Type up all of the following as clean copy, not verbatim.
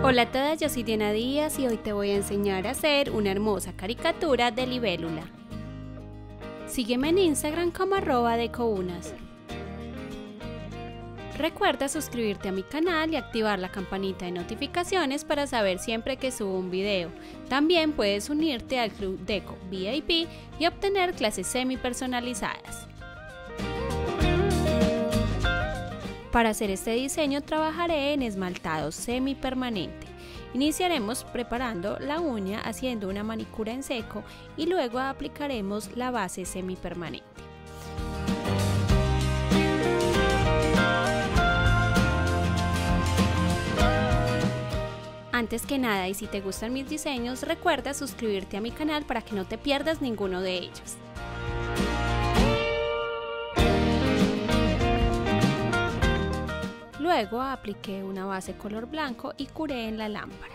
Hola a todas, yo soy Diana Díaz y hoy te voy a enseñar a hacer una hermosa caricatura de libélula. Sígueme en Instagram como @decounas. Recuerda suscribirte a mi canal y activar la campanita de notificaciones para saber siempre que subo un video. También puedes unirte al Club Deco VIP y obtener clases semi personalizadas. Para hacer este diseño trabajaré en esmaltado semipermanente. Iniciaremos preparando la uña haciendo una manicura en seco y luego aplicaremos la base semipermanente. Antes que nada, y si te gustan mis diseños, recuerda suscribirte a mi canal para que no te pierdas ninguno de ellos. Luego apliqué una base color blanco y curé en la lámpara.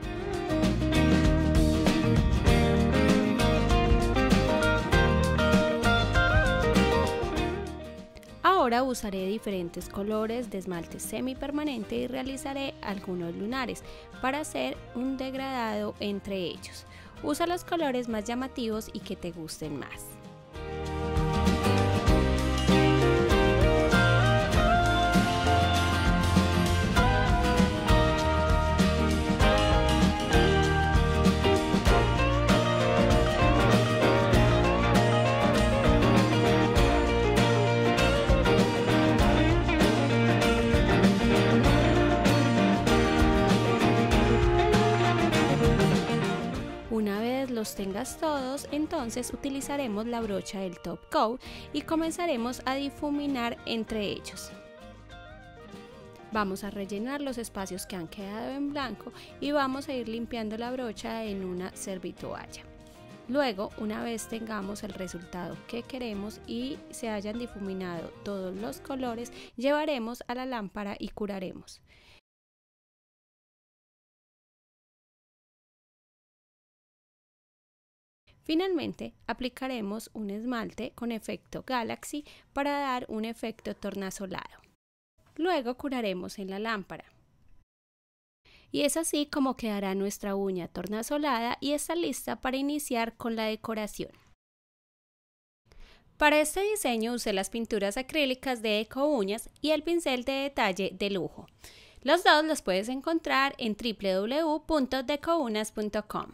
Ahora usaré diferentes colores de esmalte semipermanente y realizaré algunos lunares para hacer un degradado entre ellos. Usa los colores más llamativos y que te gusten más. Una vez los tengas todos, entonces utilizaremos la brocha del top coat y comenzaremos a difuminar entre ellos. Vamos a rellenar los espacios que han quedado en blanco y vamos a ir limpiando la brocha en una servitoalla. Luego, una vez tengamos el resultado que queremos y se hayan difuminado todos los colores, llevaremos a la lámpara y curaremos. Finalmente, aplicaremos un esmalte con efecto Galaxy para dar un efecto tornasolado. Luego curaremos en la lámpara. Y es así como quedará nuestra uña tornasolada y está lista para iniciar con la decoración. Para este diseño usé las pinturas acrílicas de Eco Uñas y el pincel de detalle de lujo. Los dos los puedes encontrar en www.decounas.com.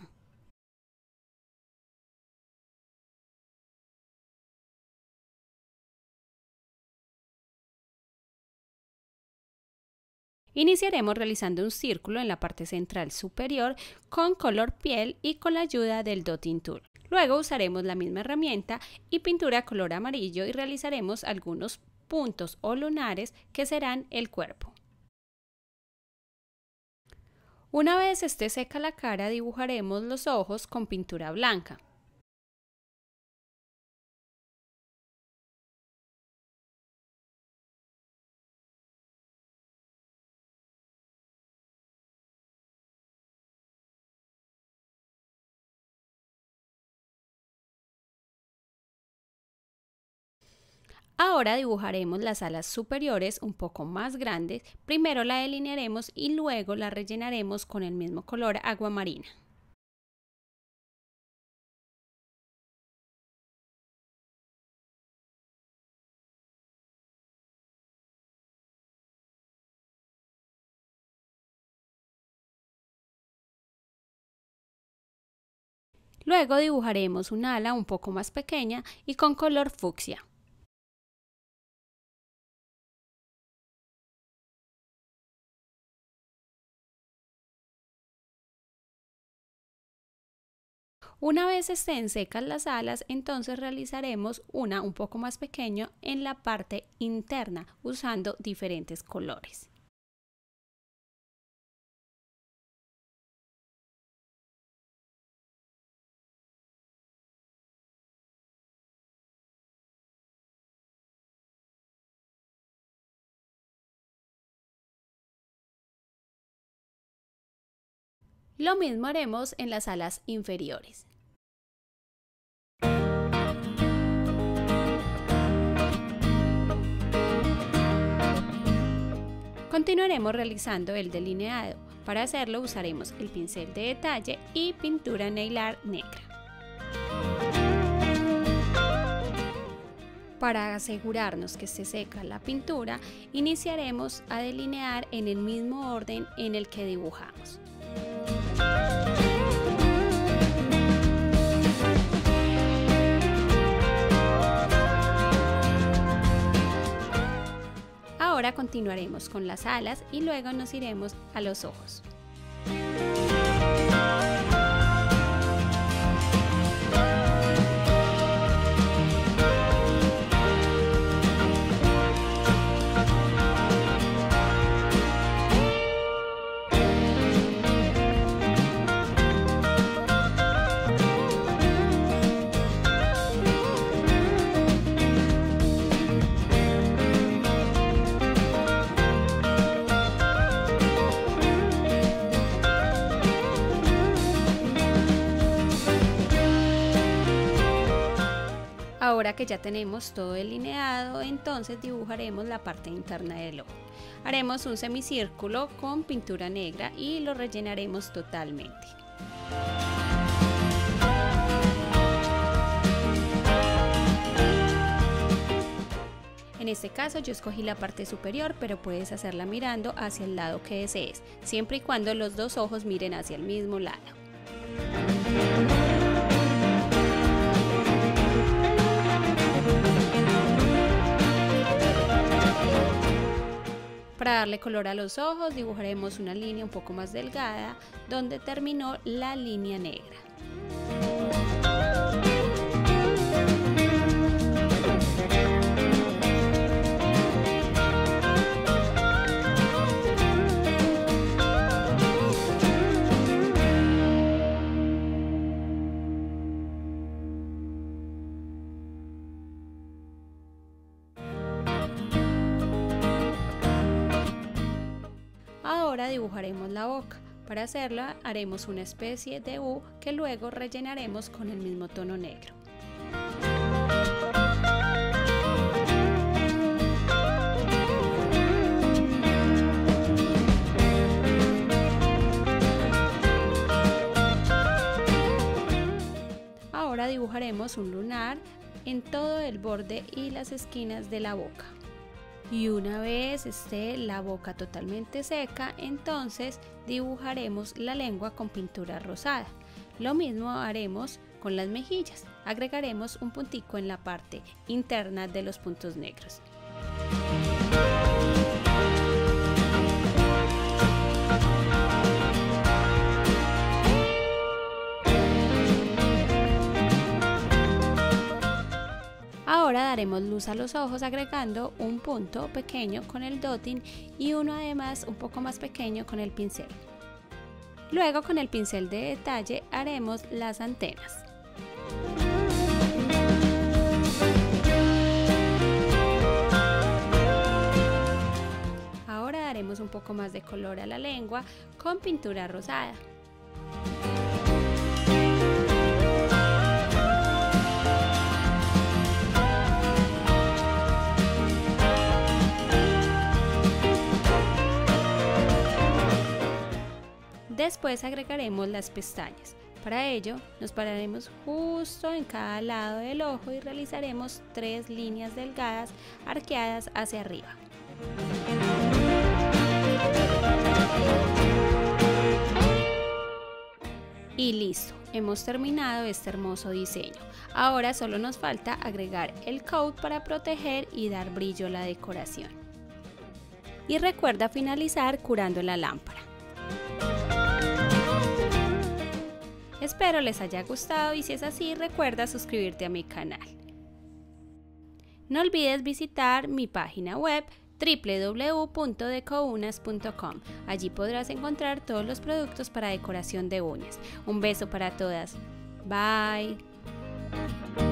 Iniciaremos realizando un círculo en la parte central superior con color piel y con la ayuda del Dotting Tool. Luego usaremos la misma herramienta y pintura color amarillo y realizaremos algunos puntos o lunares que serán el cuerpo. Una vez esté seca la cara, dibujaremos los ojos con pintura blanca. Ahora dibujaremos las alas superiores un poco más grandes, primero la delinearemos y luego la rellenaremos con el mismo color agua marina. Luego dibujaremos un ala un poco más pequeña y con color fucsia. Una vez estén secas las alas, entonces realizaremos una un poco más pequeña en la parte interna usando diferentes colores. Lo mismo haremos en las alas inferiores. Continuaremos realizando el delineado. Para hacerlo usaremos el pincel de detalle y pintura nail art negra. Para asegurarnos que esté seca la pintura, iniciaremos a delinear en el mismo orden en el que dibujamos. Ahora continuaremos con las alas y luego nos iremos a los ojos. Ahora que ya tenemos todo delineado, entonces dibujaremos la parte interna del ojo. Haremos un semicírculo con pintura negra y lo rellenaremos totalmente. En este caso yo escogí la parte superior, pero puedes hacerla mirando hacia el lado que desees, siempre y cuando los dos ojos miren hacia el mismo lado. Para darle color a los ojos dibujaremos una línea un poco más delgada donde terminó la línea negra. Ahora dibujaremos la boca. Para hacerla haremos una especie de U que luego rellenaremos con el mismo tono negro. Ahora dibujaremos un lunar en todo el borde y las esquinas de la boca. Y una vez esté la boca totalmente seca, entonces dibujaremos la lengua con pintura rosada. Lo mismo haremos con las mejillas. Agregaremos un puntico en la parte interna de los puntos negros. Ahora daremos luz a los ojos agregando un punto pequeño con el dotting y uno además un poco más pequeño con el pincel. Luego con el pincel de detalle haremos las antenas. Ahora daremos un poco más de color a la lengua con pintura rosada. Después agregaremos las pestañas. Para ello nos pararemos justo en cada lado del ojo y realizaremos 3 líneas delgadas arqueadas hacia arriba. Y listo, hemos terminado este hermoso diseño. Ahora solo nos falta agregar el coat para proteger y dar brillo a la decoración. Y recuerda finalizar curando la lámpara. Espero les haya gustado y si es así, recuerda suscribirte a mi canal. No olvides visitar mi página web www.decounas.com. Allí podrás encontrar todos los productos para decoración de uñas. Un beso para todas. Bye.